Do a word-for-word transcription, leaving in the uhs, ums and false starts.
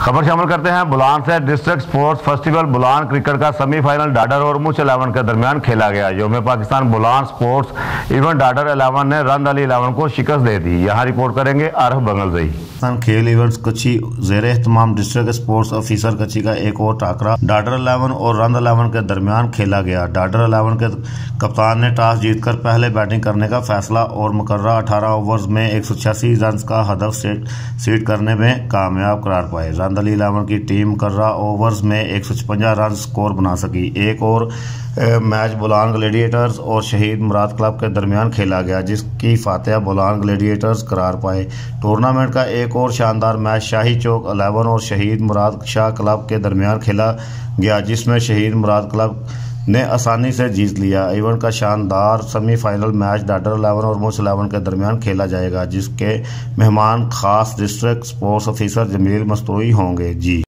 خبر شامل کرتے ہیں بلان سے۔ District sports festival Bolan cricket کا سیمی فائنل ڈاڈر اور موچ الیون کے درمیان کھیلا گیا۔ یوم Pakistan Bolan sports event Dhadar eleven نے رند علی الیون کو شکست دے دی۔ یہاں رپورٹ کریں گے عارف بنگلزئی۔ کھیل ایونٹس کچی زیر اہتمام ڈسٹرکٹ سپورٹس آفیسر کچی کا ایک اور ٹاکرا ڈاڈر الیون اور رند الیون کے درمیان کھیلا گیا۔ ڈاڈر الیون کے کپتان نے ٹاس جیت کر پہلے بیٹنگ کرنے کا فیصلہ اور مقررہ اٹھارہ اوورز میں ایک سو چھیاسی رنز کا ہدف سیٹ کرنے میں کامیاب قرار پائے۔ رند علی الیون کی ٹیم مقررہ اوورز میں ایک سو چھپنجا رنز سکور بنا سکی۔ ایک اور میچ بلان گلیڈیٹرز اور شہید مراد کلب کے درمیان کھیلا گیا، جس کی فاتحہ بلان گلیڈیٹرز قرار پائے۔ ٹورنامنٹ کا ایک اور شاندار میچ شاہی چوک الیون اور شہید مراد شاہ کلب کے درمیان کھیلا گیا، جس میں شہید مراد کلب نے آسانی سے جیت لیا۔ ایونٹ کا شاندار semi final match Dhadar eleven اور موچ الیون کے درمیان کھیلا جائے گا، جس کے مہمان خاص district sports officer Jamil Masturi ہوں گے۔ جی